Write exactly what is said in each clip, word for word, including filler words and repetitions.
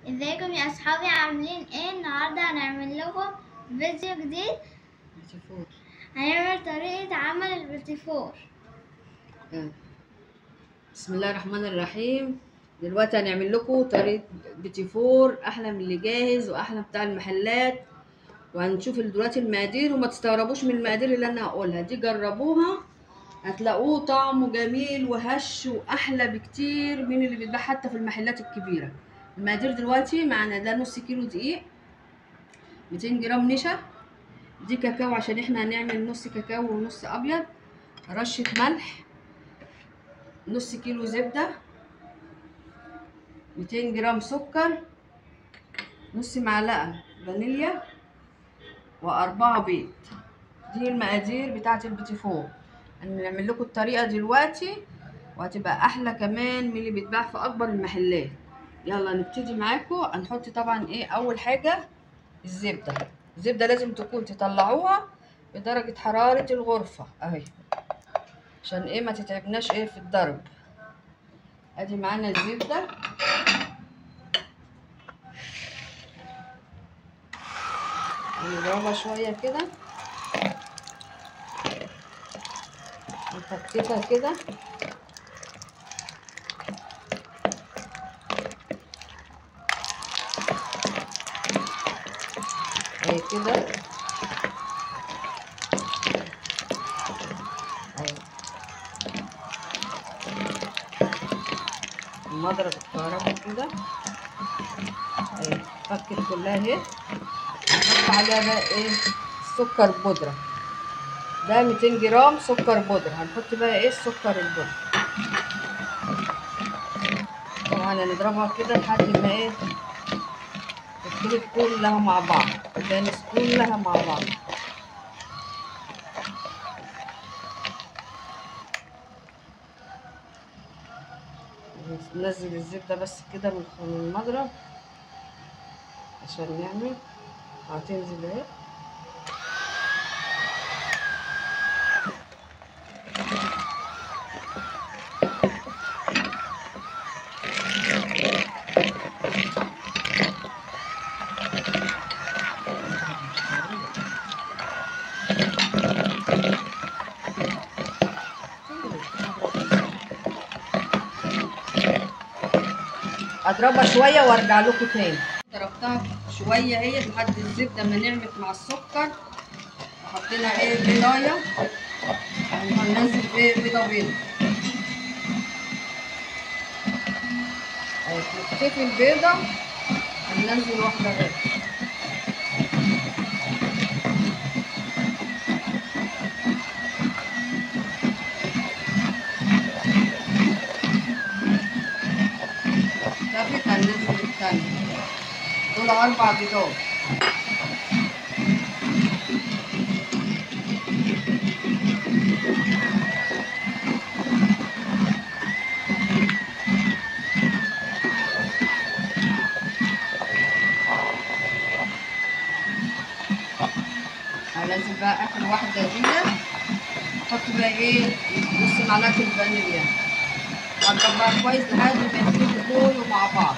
ازيكم يا اصحابي، عاملين ايه؟ النهارده هنعمل لكم فيديو جديد. بتيفور. هنعمل طريقة عمل البتيفور. آه. بسم الله الرحمن الرحيم. دلوقتي هنعمل لكم طريقة بتيفور احلى من اللي جاهز واحلى بتاع المحلات، وهنشوف دلوقتي المقادير، وما تستغربوش من المقادير اللي انا هقولها دي، جربوها هتلاقوه طعمه جميل وهش واحلى بكتير من اللي بيتباع حتى في المحلات الكبيرة. المقادير دلوقتي معانا ده نص كيلو دقيق، ميتين جرام نشا، دي كاكاو عشان احنا هنعمل نص كاكاو ونص ابيض، رشة ملح، نص كيلو زبدة، ميتين جرام سكر، نص معلقة فانيليا، وأربعة بيض. دي المقادير بتاعة البيتيفور. هنعمل لكم الطريقة دلوقتي وهتبقى أحلى كمان من اللي بيتباع في أكبر المحلات. يلا نبتدي معاكم. هنحط طبعا إيه أول حاجة؟ الزبدة. الزبدة لازم تكون تطلعوها بدرجة حرارة الغرفة أهي، عشان إيه ما تتعبناش إيه في الضرب. أدي معانا الزبدة، نضربها شوية كده نفتتها كده اهي كده اهي. المضرب الكهرباء كده اهي فكت كلها اهي. نحط عليها بقى ايه؟ السكر بودرة. ده ميتين جرام سكر بودرة. هنحط بقى ايه؟ السكر البودرة. طبعا هنضربها كده لحد ما ايه؟ تختلط كلها مع بعض، تتجانس كلها مع بعض. ننزل الزبدة بس كده من المضرب عشان نعمل. هتنزل اهي. اضربها شويه وارجع لكم تاني. ضربتها شويه اهي لحد الزبده ما نعمت مع السكر، وحطينا ايه؟ بيضايه. هننزل ايه؟ بيضه بيضه اهي. تكتفي البيضه، هننزل واحده غير. اكتفت، هننزل التانيه. دول اربع بيضات. هننزل بقى اخر واحده دي. احط بقى ايه؟ نص معلقه الفانيليا. هضرب بقى كويس لحد ما يختلطوا كله مع بعض.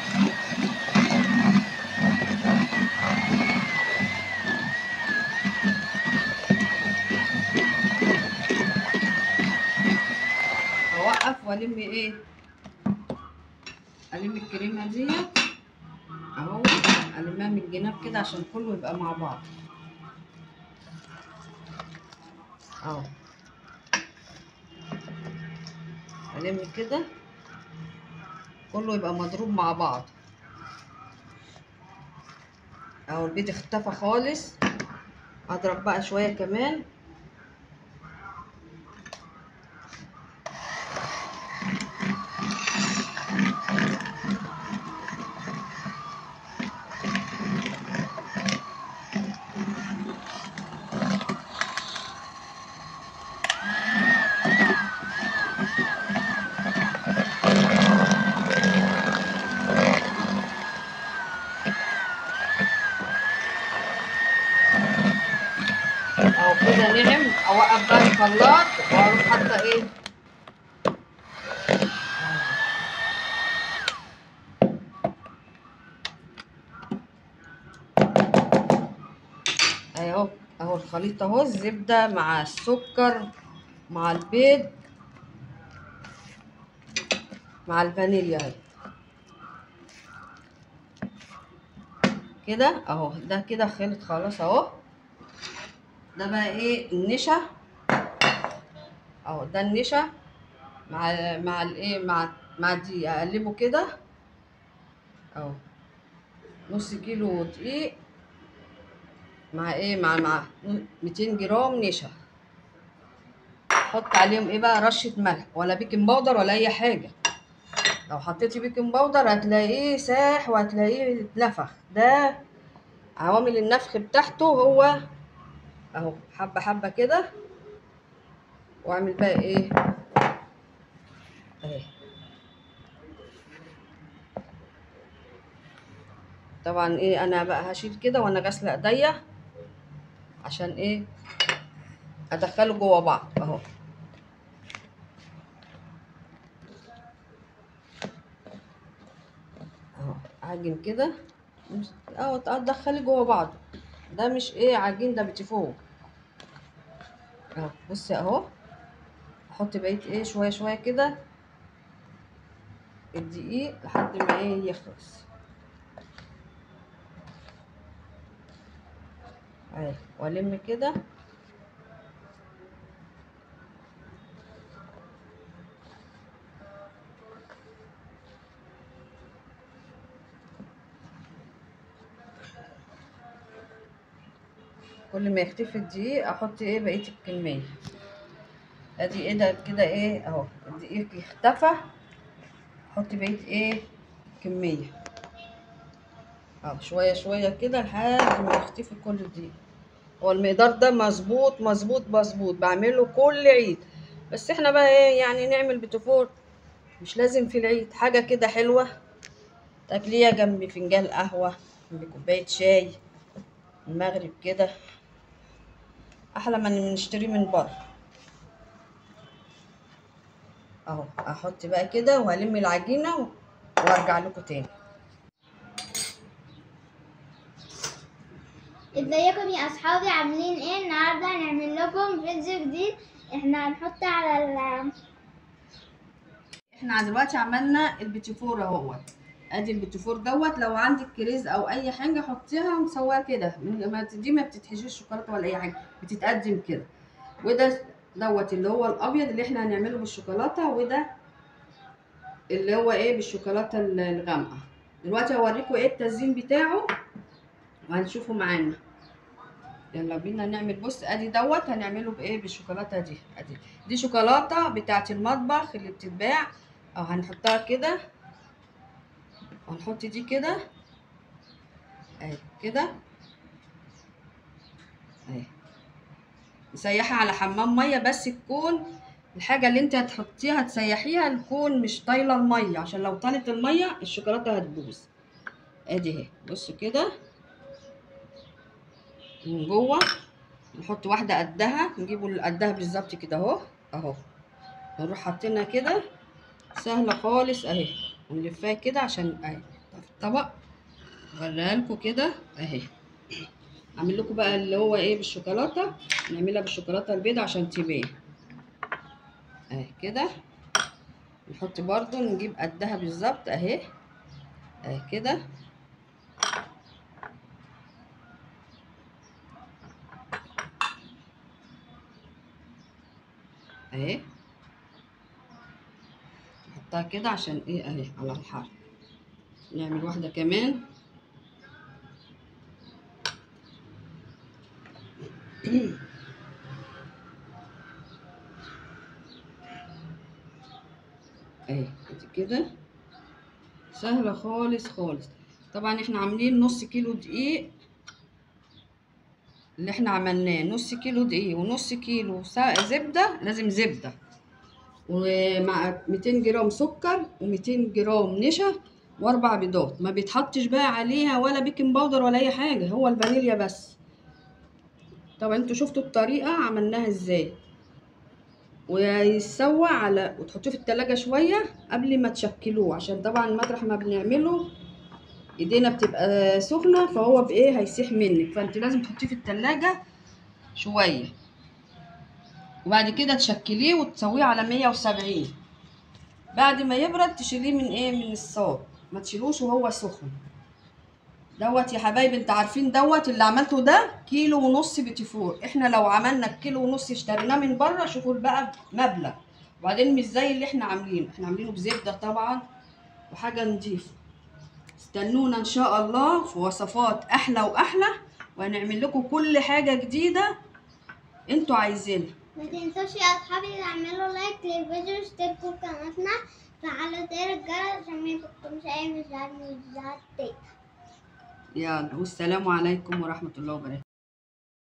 اوقف والم ايه؟ الم الكريمه دي اهو، المها من الجناب كده عشان كله يبقى مع بعض اهو. الم كده كله يبقى مضروب مع بعض اهو. البيض اختفى خالص. اضرب بقى شويه كمان. اهو كده نعم. اوقف بقى الخلاط واروح حاطه ايه؟ اهو اهو الخليط اهو، الزبده مع السكر مع البيض مع الفانيليا اهي كده اهو. ده كده خلط خلاص اهو. ده بقى ايه النشا اهو، ده النشا مع مع الايه مع مع دي اقلبه كده اهو. نص كيلو دقيق مع ايه مع مع ميتين جرام نشا. حط عليهم ايه بقى رشه ملح ولا بيكنج باودر ولا اي حاجه. لو حطيتي بيكنج باودر هتلاقيه ساح وهتلاقيه اتنفخ. ده عوامل النفخ بتاعته هو اهو. حبه حبه كده واعمل بقى ايه اهي. طبعا ايه انا بقى هشيل كده وانا غاسله ايديا عشان ايه ادخله جوه بعض اهو. اهو عجين كده اهو ادخلي جوه بعض. ده مش ايه عجين، ده بتفوق اهو. بصي اهو احط بقيه ايه شويه شويه كده الدقيق لحد ما ايه يخلص اهي. والم كده كل ما يختفي الدقيق احط ايه بقيه الكميه. ادي ايه ده كده ايه اهو الدقيق اختفى. احط بقيه ايه كميه اهو شويه شويه كده لحد ما يختفي كل الدقيق. هو المقدار ده مظبوط مظبوط مظبوط، بعمله كل عيد. بس احنا بقى ايه يعني نعمل بتفور مش لازم في العيد، حاجه كده حلوه تاكليها جنب فنجان قهوه جنب كوبايه شاي المغرب كده، احلى من نشتريه من بره اهو. احط بقى كده وهلم العجينه وارجع لكم تاني. ازيكم يا اصحابي عاملين ايه؟ النهارده هنعمل لكم فيديو جديد. احنا هنحط على ال احنا دلوقتي عملنا البيتيفور اهوت. ادي البيتيفور دوت. لو عندك كريز او اي حاجه حطيها ومسويها كده، ما دي ما بتتحشيش شوكولاته ولا اي حاجه، بتتقدم كده. وده دوت اللي هو الابيض اللي احنا هنعمله بالشوكولاته، وده اللي هو ايه بالشوكولاته الغامقه. دلوقتي هوريكم ايه التزيين بتاعه وهنشوفه معانا. يلا بينا نعمل. بص ادي دوت هنعمله بايه بالشوكولاته دي. ادي دي شوكولاته بتاعه المطبخ اللي بتتباع او هنحطها كده وهنحط دي كده اهي كده اهي. نسيحها على حمام ميه بس تكون الحاجه اللي انت هتحطيها تسيحيها تكون مش طايله الميه، عشان لو طالت الميه الشوكولاته هتبوظ. ادي اهي بصوا كده من جوه. نحط واحده قدها، نجيبوا قدها بالظبط كده اهو اهو. نروح حاطينها كده سهله خالص اهي. ونلفها كده عشان اهي في الطبق. اوريها لكم كده اهي. اعمل لكم بقى اللي هو ايه بالشوكولاته، نعملها بالشوكولاته البيضاء عشان تبان اهي كده. نحط برضو نجيب قدها بالظبط اهي اهي كده اهي. نحطها كده عشان ايه اهي على الحر. نعمل واحده كمان اهي كده سهله خالص خالص. طبعا احنا عاملين نص كيلو دقيق. اللي احنا عملناه نص كيلو دقيق ونص كيلو زبده، لازم زبده، ومع ميتين جرام سكر وميتين جرام نشا واربع بيضات. ما بيتحطش بقى عليها ولا بيكنج باودر ولا اي حاجه، هو الفانيليا بس. طبعا انتوا شفتوا الطريقه عملناها ازاي. ويتسوى على وتحطوه في التلاجة شويه قبل ما تشكلوه، عشان طبعا مطرح ما بنعمله ايدينا بتبقى سخنه، فهو بايه هيسيح منك، فانت لازم تحطيه في التلاجة شويه، وبعد كده تشكليه وتسويه على مية وسبعين. بعد ما يبرد تشيليه من ايه من الصاج، ما تشيلوش وهو سخن. دوت يا حبايبي انت عارفين دوت اللي عملته ده كيلو ونص بيتي فور. احنا لو عملنا الكيلو ونص اشتريناه من بره شوفوا بقى مبلغ، وبعدين مش زي اللي احنا عاملينه، احنا عاملينه بزبده طبعا وحاجه نضيفه. استنونا ان شاء الله في وصفات احلى واحلى، وهنعمل لكم كل حاجه جديده انتوا عايزينها. ما تنسوش يا اصحابي تعملوا لايك للفيديو، اشتركوا في قناتنا، فعلوا زر الجرس عشان ما يفوتكمش اي فيديوهات من الفيديوهات دي. يلا والسلام عليكم ورحمه الله وبركاته.